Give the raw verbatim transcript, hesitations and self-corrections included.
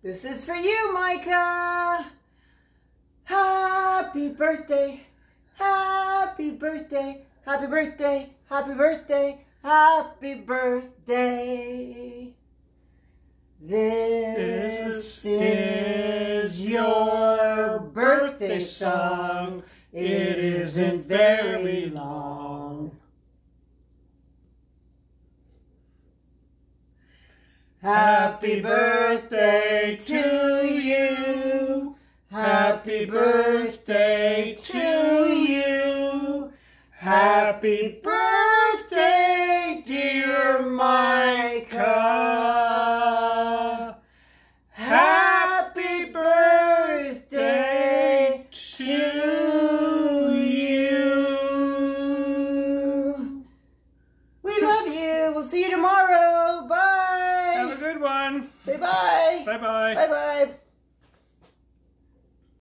This is for you, Mikah. Happy birthday, happy birthday, happy birthday, happy birthday, happy birthday. This is your birthday song. It isn't very long. Happy birthday to you. Happy birthday to you. Happy birthday, dear Mikah. Happy birthday to you. We love you. We'll see you tomorrow. Bye. Have a good one. Say bye. Bye-bye. Bye-bye.